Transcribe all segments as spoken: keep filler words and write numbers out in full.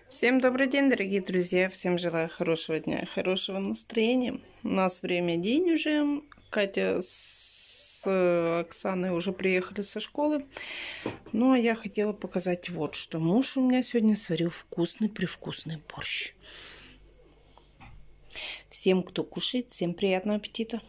Всем добрый день, дорогие друзья. Всем желаю хорошего дня, хорошего настроения. У нас время день уже. Катя с Оксаной уже приехали со школы. Ну, а я хотела показать вот что. Муж у меня сегодня сварил вкусный-привкусный борщ. Всем, кто кушает, всем приятного аппетита.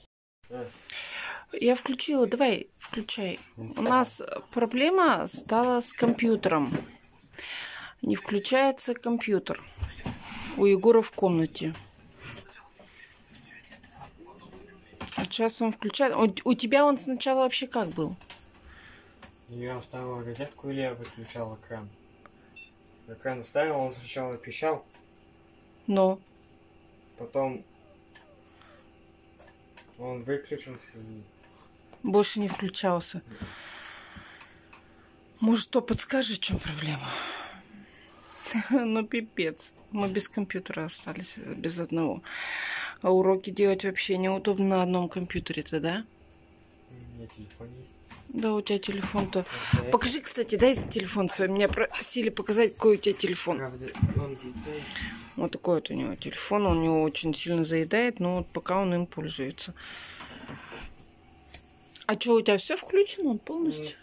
Я включила. Давай, включай. У нас проблема стала с компьютером. Не включается компьютер у Егора в комнате. Вот сейчас он включает. У, у тебя он сначала вообще как был? Я вставил розетку или я выключал экран? Экран вставил, он сначала пищал. Но. Потом он выключился и... Больше не включался. Может, кто подскажет, в чем проблема? Ну, пипец. Мы без компьютера остались, без одного. А уроки делать вообще неудобно на одном компьютере-то, да? У меня телефон есть. Да, у тебя телефон-то... Покажи, кстати, дай телефон свой. Меня просили показать, какой у тебя телефон. Правда, он заедает. Вот такой вот у него телефон. Он у него очень сильно заедает, но вот пока он им пользуется. А что, у тебя все включено? Он полностью?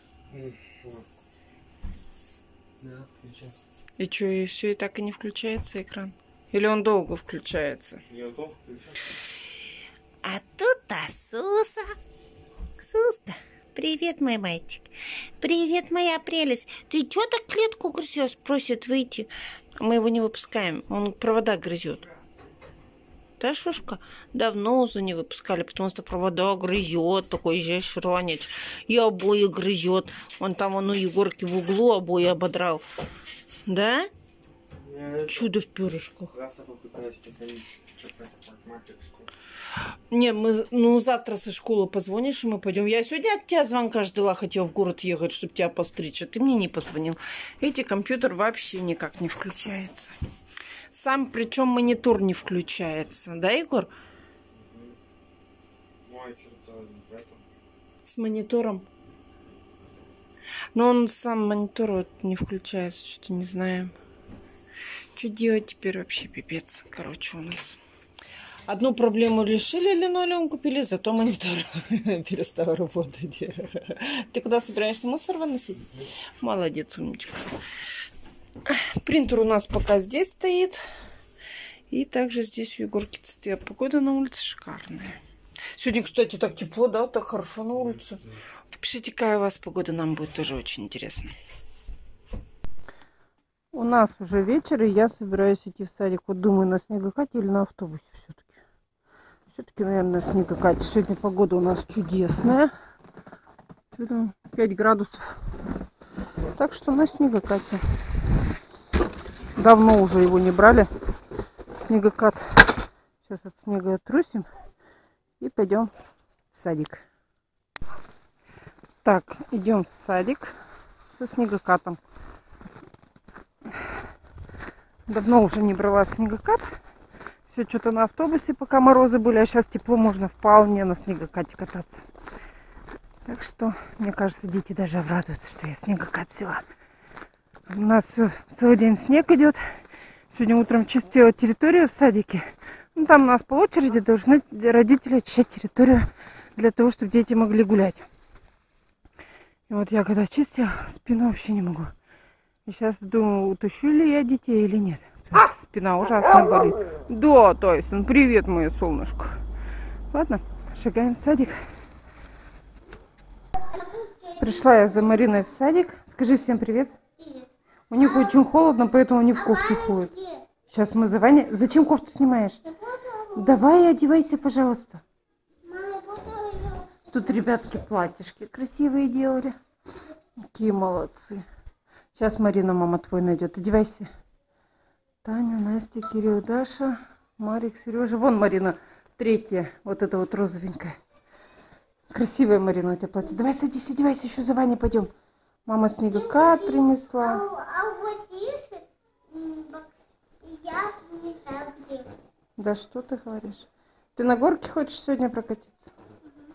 Да, включил. И что, и все и так и не включается экран? Или он долго включается? Я долго включил. А тут-то Суса. Суска, привет, мой мальчик. Привет, моя прелесть. Ты чё так клетку грызёшь? Просит выйти. Мы его не выпускаем. Он провода грызет. Да, Шушка? Давно уже не выпускали, потому что провода грызет, такой же шранец. И обои грызет. Он там, он у Егорки в углу обои ободрал. Да? Чудо в перышках. Завтра попытаюсь какую-то парикмахерскую. Не, мы, ну, завтра со школы позвонишь, и мы пойдем. Я сегодня от тебя звонка ждала, хотела в город ехать, чтобы тебя постричь, а ты мне не позвонил. Эти компьютер вообще никак не включается. Сам, причем монитор не включается. Да, Егор? Мой что-то в этом. С монитором. Но он сам монитор вот не включается, что-то не знаем. Что делать теперь вообще, пипец. Короче, у нас... Одну проблему решили, линолеум купили, зато монитор перестал работать. Ты куда собираешься, мусор выносить? Молодец, умничка. Принтер у нас пока здесь стоит. И также здесь у Егорки цвет. Погода на улице шикарная. Сегодня, кстати, так тепло, да? Так хорошо на улице. Пишите, какая у вас погода, нам будет тоже очень интересно. У нас уже вечер, и я собираюсь идти в садик. Вот думаю, на снегокате или на автобусе все-таки. Все-таки, наверное, снегокате. Сегодня погода у нас чудесная. Что там? пять градусов. Так что на снегокате. Давно уже его не брали. Снегокат. Сейчас от снега отрусим. И пойдем в садик. Так, идем в садик со снегокатом. Давно уже не брала снегокат. Все что-то на автобусе, пока морозы были, а сейчас тепло, можно вполне на снегокате кататься. Так что, мне кажется, дети даже обрадуются, что я снегокат взяла. У нас целый день снег идет. Сегодня утром чистила территорию в садике. Ну, там у нас по очереди должны родители очищать территорию для того, чтобы дети могли гулять. И вот я когда чистила, спину вообще не могу. И сейчас думаю, утащу ли я детей или нет. Спина ужасно болит. Да, Тайсон, привет, мое солнышко. Ладно, шагаем в садик. Пришла я за Мариной в садик. Скажи всем привет. У них очень холодно, поэтому они в кофте ходят. Сейчас мы за Ваней... Зачем кофту снимаешь? Давай одевайся, пожалуйста. Тут ребятки платьишки красивые делали. Какие молодцы. Сейчас Марина, мама твой, найдет. Одевайся. Таня, Настя, Кирилл, Даша, Марик, Сережа. Вон Марина, третья. Вот эта вот розовенькая. Красивая, Марина, у тебя платье. Давай садись, одевайся, еще за Ваней пойдем. Мама снегокат принесла. А у вас есть? Я не знаю где. Да что ты говоришь? Ты на горке хочешь сегодня прокатиться?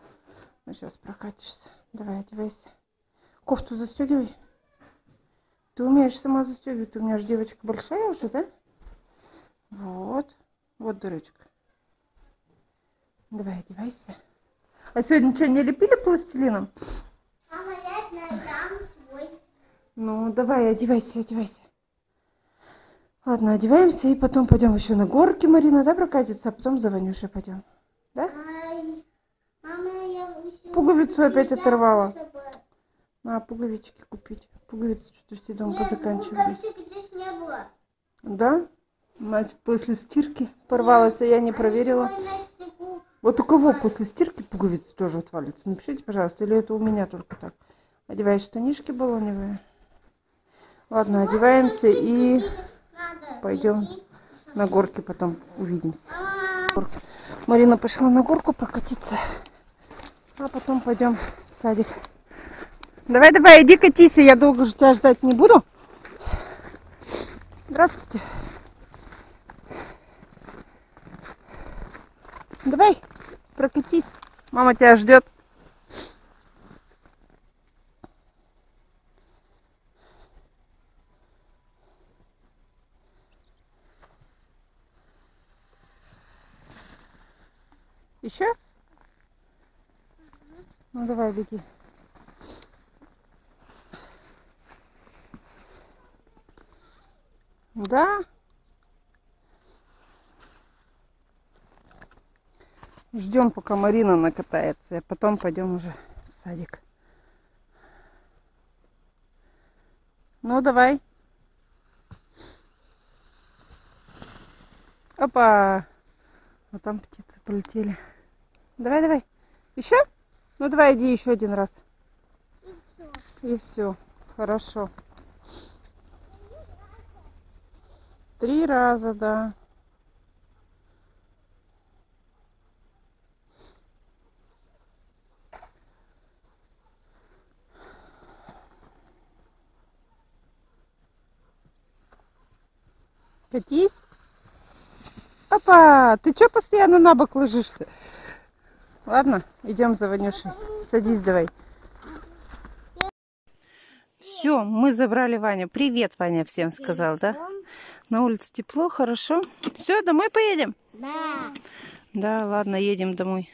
Ну, сейчас прокатишься. Давай, одевайся. Кофту застегивай. Ты умеешь сама застегивать. У меня же девочка большая уже, да? Вот. Вот дырочка. Давай, одевайся. А сегодня что, не лепили пластилином? Мама, я дам свой. Ну, давай, одевайся, одевайся. Ладно, одеваемся и потом пойдем еще на горки, Марина, да, прокатиться, а потом за Ванюшей пойдем. Да? Ай, мама, я еще Пуговицу опять не оторвала. дам с собой. На, пуговички купить. Пуговицы что-то все дома Нет, позаканчивались. пуговичек здесь не было. Да? Значит, после стирки порвалась, а я не проверила. Ой, на снегу. Вот у кого после стирки пуговицы тоже отвалится? Напишите, пожалуйста, или это у меня только так. Одеваешь штанишки баллоневые. Ладно, одеваемся и Надо пойдем идти. на горке, потом увидимся. Мама, Марина пошла на горку прокатиться, а потом пойдем в садик. Давай, давай, иди катись, я долго же тебя ждать не буду. Здравствуйте. Давай, прокатись. Мама тебя ждет. Еще? Ну давай, беги. Да? Ждем, пока Марина накатается, а потом пойдем уже в садик. Ну давай. Опа! А там птицы полетели. Давай, давай. Еще? Ну давай, иди еще один раз. И все. Хорошо. Три раза, да. Катись. Опа, ты что постоянно на бок ложишься? Ладно, идем за Ванюшей. Садись давай. Все, мы забрали Ваню. Привет, Ваня всем сказал, да? На улице тепло, хорошо. Все, домой поедем? да. Да, ладно, едем домой.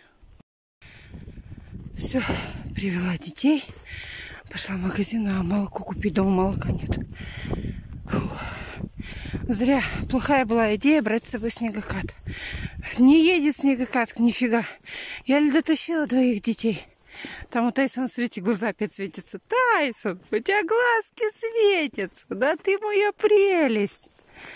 Все, привела детей. Пошла в магазин, а молоко купить. Дома молока нет. Фу. Зря. Плохая была идея брать с собой снегокат. Не едет снегокат, нифига. Я ли дотащила двоих детей. Там у Тайсона, смотрите, глаза опять светятся. Тайсон, у тебя глазки светятся. Да ты моя прелесть.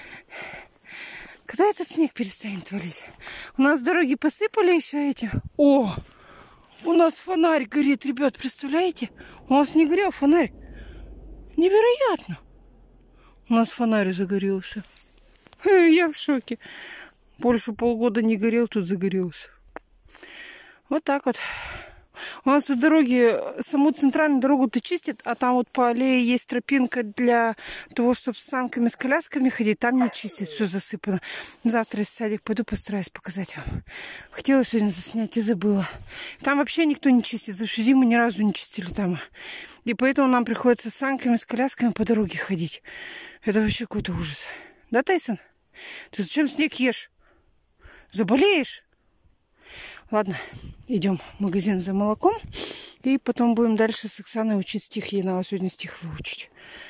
Когда этот снег перестанет валить? У нас дороги посыпали еще эти. О, у нас фонарь горит, ребят, представляете? У нас не горел фонарь. Невероятно. У нас фонарь загорелся. Я в шоке. Больше полгода не горел, тут загорелся. Вот так вот. У нас в дороге, саму центральную дорогу-то чистят, а там вот по аллее есть тропинка для того, чтобы с санками, с колясками ходить. Там не чистят, все засыпано. Завтра из садик пойду, постараюсь показать вам. Хотела сегодня заснять и забыла. Там вообще никто не чистит, за всю зиму ни разу не чистили там. И поэтому нам приходится с санками, с колясками по дороге ходить. Это вообще какой-то ужас. Да, Тайсон? Ты зачем снег ешь? Заболеешь? Ладно, идем в магазин за молоком. И потом будем дальше с Оксаной учить стих. Ей надо сегодня стих выучить.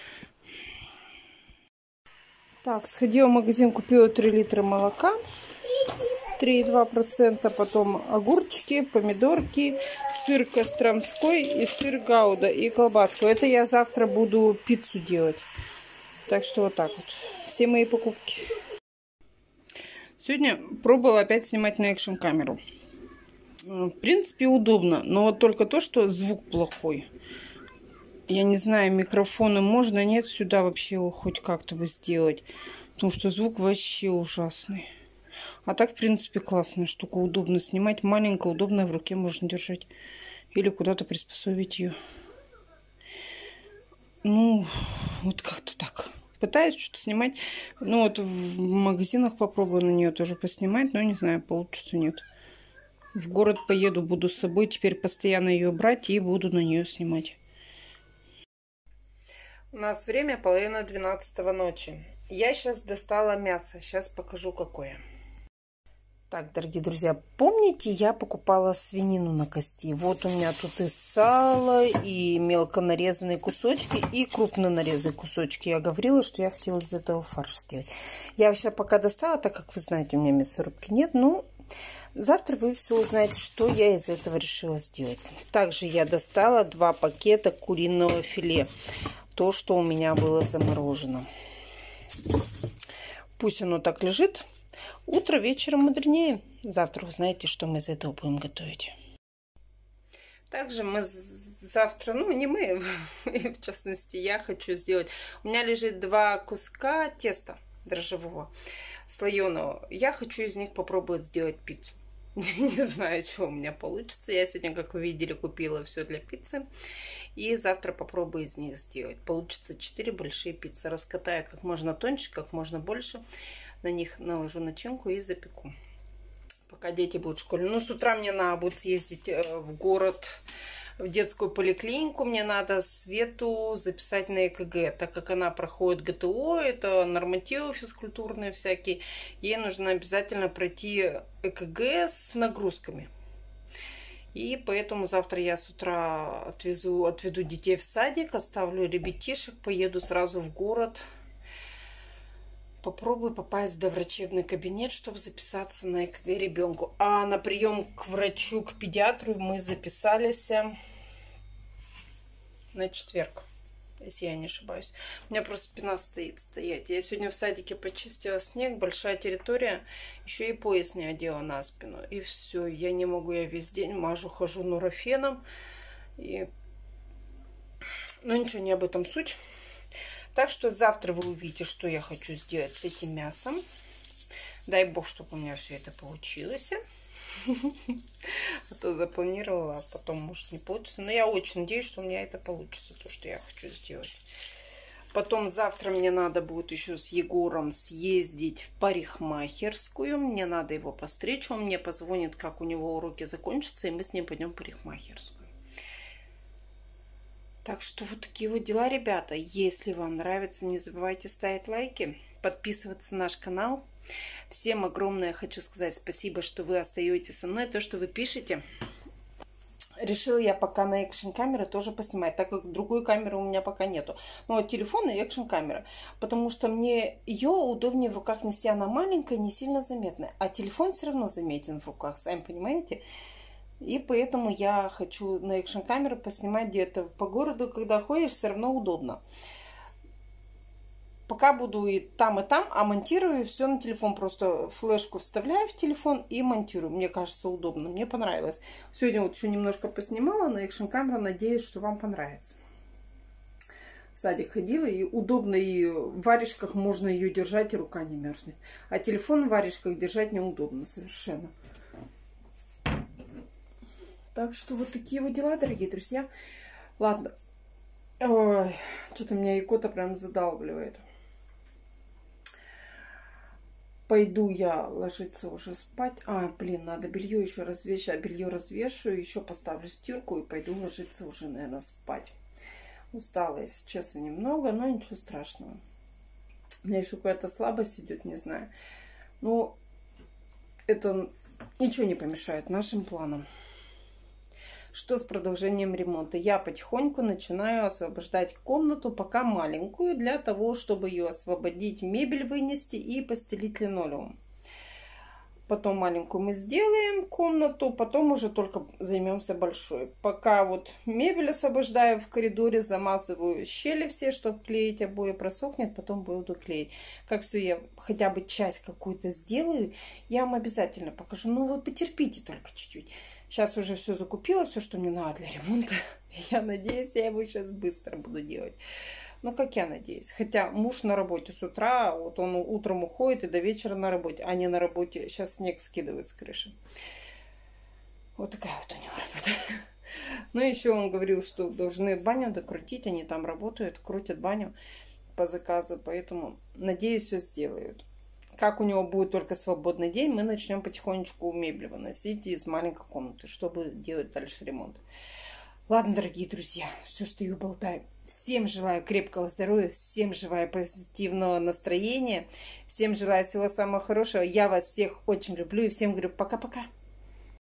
Так, сходила в магазин, купила три литра молока. три и два процента. Потом огурчики, помидорки, сыр костромской и сыр гауда и колбаску. Это я завтра буду пиццу делать. Так что вот так вот. Все мои покупки. Сегодня пробовала опять снимать на экшн камеру. В принципе, удобно, но вот только то, что звук плохой. Я не знаю, микрофоны можно, нет, сюда вообще его хоть как-то бы сделать. Потому что звук вообще ужасный. А так, в принципе, классная штука, удобно снимать. Маленькая, удобная, в руке можно держать. Или куда-то приспособить ее. Ну, вот как-то так. Пытаюсь что-то снимать. Ну, вот в магазинах попробую на нее тоже поснимать, но не знаю, получится, нет. В город поеду, буду с собой теперь постоянно ее брать и буду на нее снимать. У нас время половина двенадцатого ночи. Я сейчас достала мясо. Сейчас покажу, какое. Так, дорогие друзья, помните, я покупала свинину на кости? Вот у меня тут и сало, и мелко нарезанные кусочки, и крупно нарезанные кусочки. Я говорила, что я хотела из этого фарш сделать. Я сейчас пока достала, так как вы знаете, у меня мясорубки нет. Ну, завтра вы все узнаете, что я из этого решила сделать. Также я достала два пакета куриного филе. То, что у меня было заморожено. Пусть оно так лежит. Утро вечером мудренее. Завтра узнаете, что мы из этого будем готовить. Также мы завтра, ну не мы, в частности, я хочу сделать. У меня лежит два куска теста дрожжевого, слоеного. Я хочу из них попробовать сделать пиццу. Не знаю, что у меня получится. Я сегодня, как вы видели, купила все для пиццы. И завтра попробую из них сделать. Получится четыре большие пиццы. Раскатаю как можно тоньше, как можно больше. На них наложу начинку и запеку. Пока дети будут в школе. Ну, с утра мне надо будет съездить в город, в детскую поликлинику. Мне надо Свету записать на ЭКГ, так как она проходит ГТО, это нормативы физкультурные всякие. Ей нужно обязательно пройти ЭКГ с нагрузками. И поэтому завтра я с утра отвезу, отведу детей в садик, оставлю ребятишек, поеду сразу в город. Попробую попасть в врачебный кабинет, чтобы записаться на ЭКГ ребенку. А на прием к врачу, к педиатру мы записались на четверг, если я не ошибаюсь. У меня просто спина стоит стоять. Я сегодня в садике почистила снег, большая территория. Еще и пояс не одела на спину. И все, я не могу, я весь день мажу, хожу нурофеном. И... Ну ничего, не об этом суть. Так что завтра вы увидите, что я хочу сделать с этим мясом. Дай бог, чтобы у меня все это получилось. А то запланировала, а потом, может, не получится. Но я очень надеюсь, что у меня это получится, то, что я хочу сделать. Потом завтра мне надо будет еще с Егором съездить в парикмахерскую. Мне надо его постричь. Он мне позвонит, как у него уроки закончатся, и мы с ним пойдем в парикмахерскую. Так что вот такие вот дела, ребята. Если вам нравится, не забывайте ставить лайки, подписываться на наш канал. Всем огромное хочу сказать спасибо, что вы остаетесь со мной. То, что вы пишете. Решила я пока на экшн камеры тоже поснимать, так как другой камеры у меня пока нету. Ну вот телефон и экшн камера. Потому что мне ее удобнее в руках нести. Она маленькая, не сильно заметная. А телефон все равно заметен в руках, сами понимаете. И поэтому я хочу на экшн камеру поснимать где-то по городу, когда ходишь, все равно удобно. Пока буду и там, и там, а монтирую все на телефон. Просто флешку вставляю в телефон и монтирую. Мне кажется, удобно. Мне понравилось. Сегодня вот еще немножко поснимала на экшн камеру. Надеюсь, что вам понравится. В садик ходила, и удобно, и в варежках можно ее держать, и рука не мерзнет. А телефон в варежках держать неудобно совершенно. Так что вот такие вот дела, дорогие друзья. Ладно. Ой, что-то меня икота прям задалбливает. Пойду я ложиться уже спать. А, блин, надо белье еще развешать. Белье развешаю, еще поставлю стирку и пойду ложиться уже, наверное, спать. Устала, если честно, немного, но ничего страшного. У меня еще какая-то слабость идет, не знаю. Но это ничего не помешает нашим планам. Что с продолжением ремонта? Я потихоньку начинаю освобождать комнату, пока маленькую, для того, чтобы ее освободить, мебель вынести и постелить линолеум. Потом маленькую мы сделаем комнату, потом уже только займемся большой. Пока вот мебель освобождаю в коридоре, замазываю щели все, чтобы клеить обои, просохнет, потом буду клеить. Как все я хотя бы часть какую-то сделаю, я вам обязательно покажу. Ну вы потерпите только чуть-чуть. Сейчас уже все закупила, все, что мне надо для ремонта. Я надеюсь, я его сейчас быстро буду делать. Ну, как я надеюсь. Хотя муж на работе с утра, вот он утром уходит и до вечера на работе. А не на работе. Сейчас снег скидывают с крыши. Вот такая вот у него работа. Ну, еще он говорил, что должны баню докрутить. Они там работают, крутят баню по заказу. Поэтому, надеюсь, все сделают. Как у него будет только свободный день, мы начнем потихонечку мебель выносить из маленькой комнаты, чтобы делать дальше ремонт. Ладно, дорогие друзья, все, стою, болтаю. Всем желаю крепкого здоровья, всем желаю позитивного настроения, всем желаю всего самого хорошего. Я вас всех очень люблю и всем говорю пока-пока.